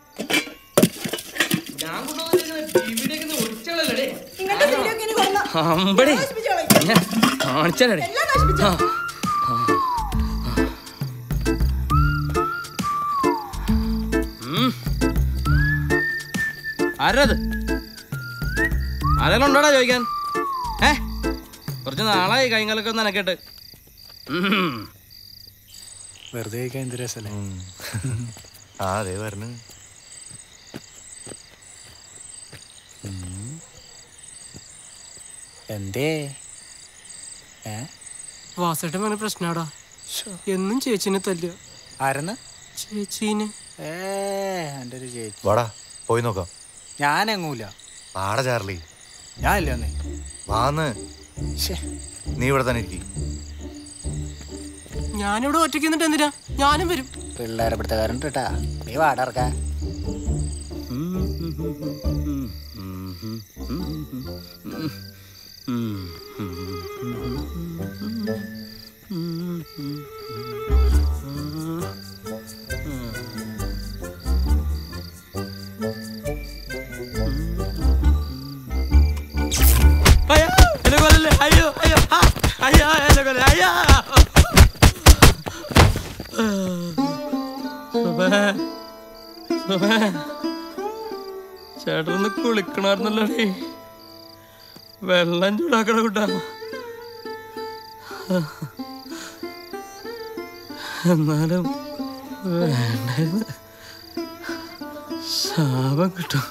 ആരത്? ആരെല്ലാം ഉണ്ടോടാ ചോദിക്കാൻ? കുറച്ച് നാളായി കൈകാലൊക്കെ ഒന്ന് നനക്കട്ട്. വെറുതെ എന്ത് രസല്ലേ. അതെ പറഞ്ഞു. എന്തേ വാസേട്ടൻ പറഞ്ഞ പ്രശ്നാടാ. എന്നും ചേച്ചിനെ തല്ലുക. ആരെന്ന്? ചേച്ചീനെ. എൻ്റെ ഒരു ചേച്ചി. വാടാ പോയി നോക്കാം. ഞാനെങ്ങൂല. വാടാ ചാർലി. ഞാനില്ല ഒന്നേ. വാന്ന്. നീ ഇവിടെ തന്നെ ഇരിക്കും. ഞാനിവിടെ ഒറ്റയ്ക്ക് നിന്നിട്ട് എന്തിനാ? ഞാനും വരും. പിള്ളേരെ പിടുത്തക്കാരൻ കേട്ടാ. നീ വാടർക്ക. ചേട്ടനൊന്ന് കുളിക്കണായിരുന്നല്ലോ. വെള്ളം ചൂടാക്കണ കൂട്ടാ. എന്നാലും വേണ്ടായിരുന്നു. ശാപം കിട്ടും.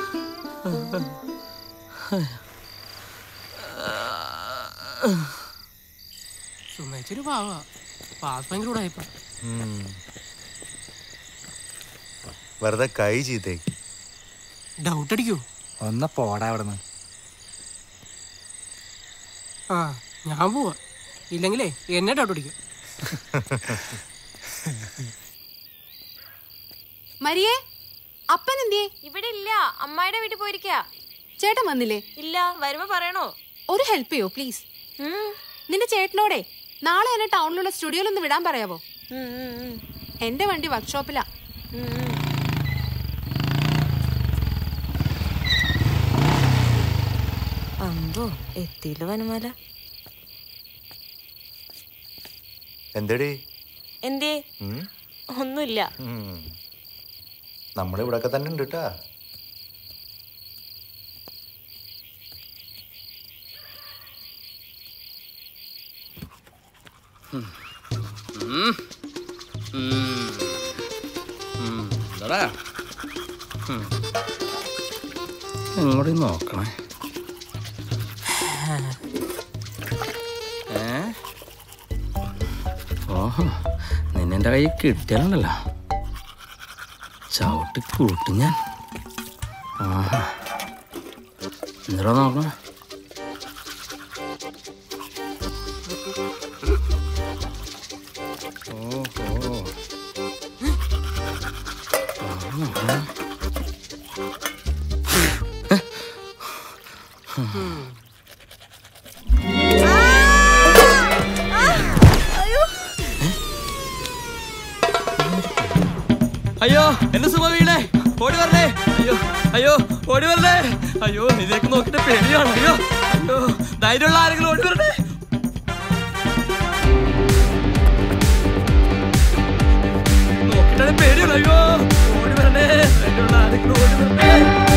സുമേച്ചൊരു പാവാ. പാസ് ഭയങ്കര കൂടായിപ്പോ. വെറുതെ കൈ ചീത്തേ. ഡൗട്ട് അടിക്കൂ. ഒന്ന് പോടാ അവിടുന്ന്. ഞാൻ പോവാ. ഇല്ലെങ്കിലേ എന്നെ ഡൗട്ട് അടിക്കും. മരിയേ, അപ്പൻ എന്തിയേ? ഇവിടെ ഇല്ല, അമ്മായിടെ വീട്ടിൽ പോയിരിക്കാ. ചേട്ടൻ വന്നില്ലേ? ഇല്ല, വരുമ്പോ പറയണോ? ഒരു ഹെൽപ്പ് ചെയ്യോ പ്ലീസ്? നിന്റെ ചേട്ടനോടെ നാളെ എന്നെ ടൗണിലുള്ള സ്റ്റുഡിയോയിലൊന്ന് വിടാൻ പറയാവോ? എന്റെ വണ്ടി വർക്ക്ഷോപ്പിലാ. അമ്പോ, എത്തിയില്ല വനമാല. എന്തേടി? എന്തേ? ഒന്നുമില്ല. നമ്മളിവിടൊക്കെ തന്നെ ഉണ്ട് കേട്ടാ. ഇങ്ങോട്ട് നോക്കണേ. ഓഹോ, നിന്നെൻ്റെ കൈ കിട്ടിയാലുണ്ടല്ലോ ചവിട്ടി കൂട്ടും ഞാൻ. ആഹാ, എന്നിട്ടോ നോക്കണേ. ഓഹോ, അയ്യോ എന്റെ സുമ വീണേ, ഓടി വരണേ. അയ്യോ അയ്യോ ഓടി വരണേ. അയ്യോ നിനക്ക് നോക്കിട്ട് പേടിയാണ്. അയ്യോ അയ്യോ ധൈര്യമുള്ള ആരെങ്കിലും ഓടി വരണേ. നോക്കിട്ടാണ് പേടിയാണ്. അയ്യോ ഓടി വരണേ. ധൈര്യമുള്ള ആരെങ്കിലും ഓടി വരണേ.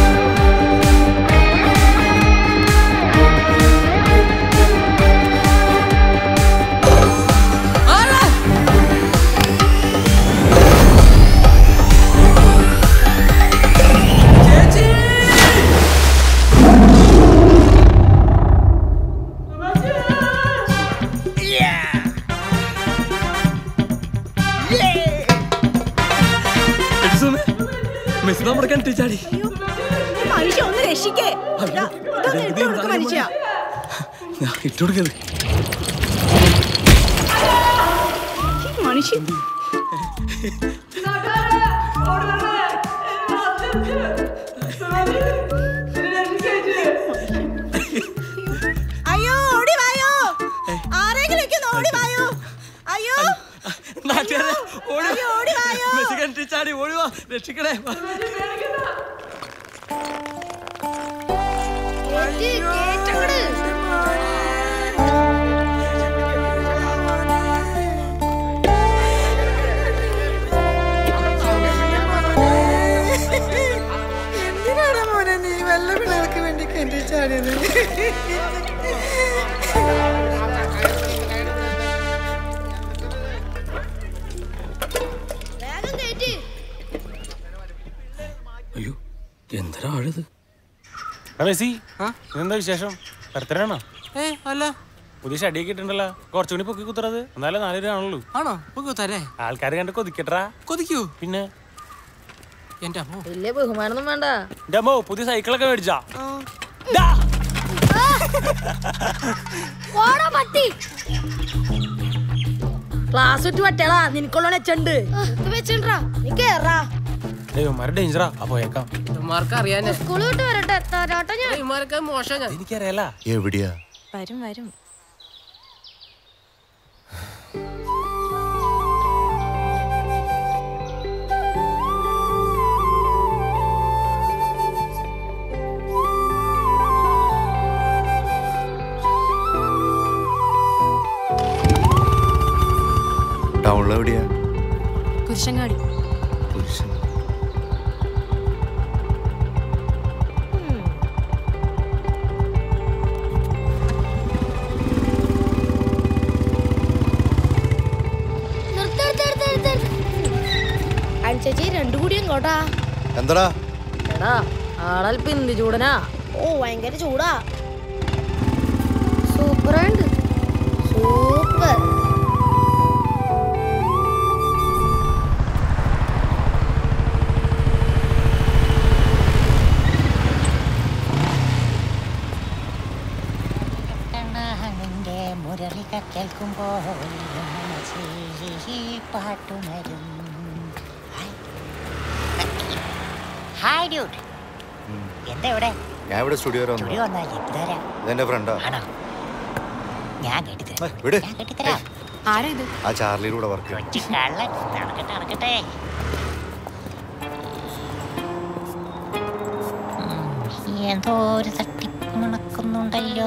നമ്മുടെ കണ്ടിച്ചാടി. ഇട്ടുകൊടുക്കത് മനുഷ്യൻ. അയ്യോ ഓടി വായോ, ആരെങ്കിലും ഓടി വായോ. അയ്യോ ഓടി വായോ. കിണറ്റി ചാടി ഓടുവാ, രക്ഷിക്കണേ. എന്തിനാണ് മോനെ നീ വല്ല പിള്ളേർക്ക് വേണ്ടി കിണറ്റി ചാടിയത്? അയ്യോ, എന്തൊരാഴത്. എന്താ വിശേഷം? ബർത്ത്ഡേയാണോ? അല്ല. പുതിയ ഷടിയൊക്കെ ഇട്ടുണ്ടല്ലോ. കുറച്ചുകൂടി പൊക്കി കുത്തറത്. എന്നാലും 4 രൂപയാണല്ലോ. ആണോ? പൊക്കിത്തരേ. ആൾക്കാർ കണ്ട് കൊതിക്കട്ടാ. കൊതിക്കൂ? പിന്നെ എന്റെ അമ്മോ, വലിയ ബഹുമാനൊന്നും വേണ്ട. എന്റെ അമ്മോ പുതിയ സൈക്കിളൊക്കെ മേടിച്ചാ. ക്ലാസ് വിട്ട് പറ്റേടാ, നിനക്കുള്ള നെച്ചുണ്ട്. ദൈവന്മാരെ ഡേഞ്ചറാ. പോയേക്കാം. ഇവന്മാർക്ക് അറിയാനേ. സ്കൂള് വിട്ട് വരട്ടെ. ഇവന്മാർക്ക് മോശം. ഞാൻ എനിക്കറിയാല. എവിടെയാ? വരും വരും. ടൗണിലെവിടെയാ? കുരിശങ്ങാടി. ചേച്ചി 2 കൂടി എങ്ങോട്ടാ? എന്താടാ? എടാ ആളൽപ്പ് എന്ത് ചൂടനാ. ഓ ഭയങ്കര ചൂടാ. സൂപ്പറുണ്ട്. സൂപ്പർ. മുരളിക കേൾക്കുമ്പോൾ പാട്ടുണരും. Hi dude. എന്താ ഇവിടെ? ഞാൻ ഇവിടെ സ്റ്റുഡിയോ ഇതെന്റെ ഫ്രണ്ടാ. ഞാൻ കെട്ടിത്തരാം. ആരാ ഇത്? ആ ചാർലിയുടെ കൂടെ വർക്ക്. നടക്കട്ടെ. എന്തോ ഒരു തട്ടിപ്പ് മണക്കുന്നുണ്ടല്ലോ.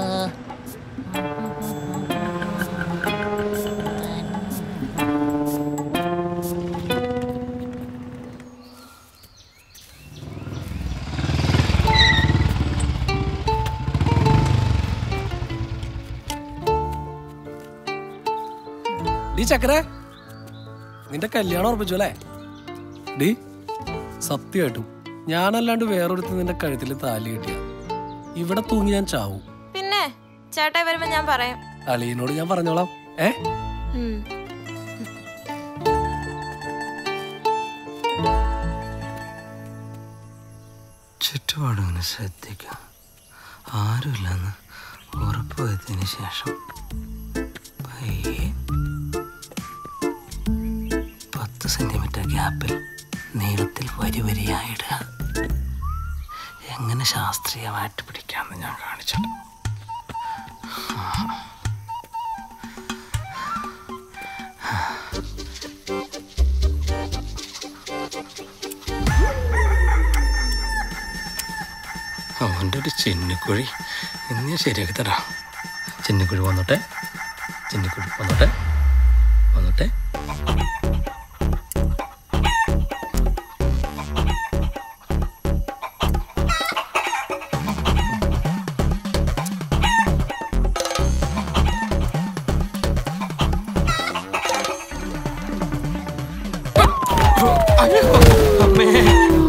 ഡി ചക്കരെ, നിന്റെ കല്യാണം ഉറപ്പിച്ചു അല്ലേ? ഡി സത്യമായിട്ടും ഞാനല്ലാണ്ട് വേറൊരുത്ത് നിന്റെ കഴുത്തിൽ താലി കിട്ടിയ ഇവിടെ തൂങ്ങി ഞാൻ ചാവും. പിന്നെ ചേട്ടായി വരുമ്പോ ഞാൻ പറയാം. അളിയനോട് ഞാൻ പറഞ്ഞോളാം. ചുറ്റുപാടും ശ്രദ്ധിക്കാം. ആരുമില്ലെന്ന് ഉറപ്പുവരുത്തിയതിനു ശേഷം 10 സെന്റിമീറ്റർ ഗ്യാപ്പിൽ നീളത്തിൽ വരിവരിയായിടുക. എങ്ങനെ ശാസ്ത്രീയമായിട്ട് പിടിക്കാമെന്ന് ഞാൻ കാണിച്ചു. അവൻ്റെ ഒരു ചിന്നിക്കുഴി ഇന്ന് ഞാൻ ശരിയാക്കി തരാം. ചിന്നിക്കുഴി വന്നോട്ടെ. അമ്മേ,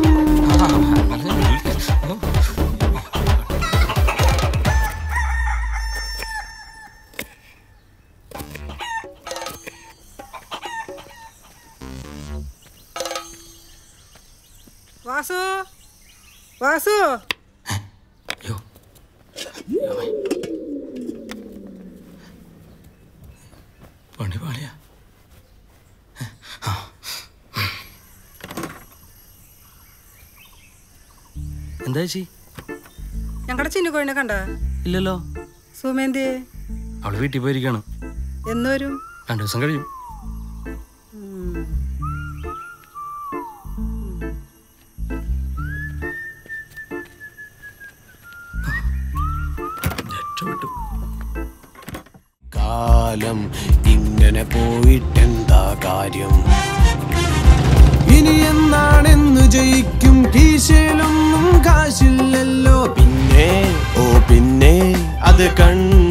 വാസു, വാസു. പണി പാളിയാ. എന്താ ചേച്ചി? ഞങ്ങളുടെ ചിന്നുകോഴിനെ കണ്ട? ഇല്ലല്ലോ. സുമേന്തി അവള് വീട്ടിൽ പോയിരിക്കാണ്. എന്ന് വരും? 2 ദിവസം കഴിയും. രക്ഷപ്പെട്ടു. കാലം ഇങ്ങനെ പോയിട്ടെന്താ കാര്യം? ഇനി എന്നാണെന്ന് ജയിക്കും? കീശയിലൊന്നും കാശില്ലല്ലോ. പിന്നെ അത് കണ്ണ്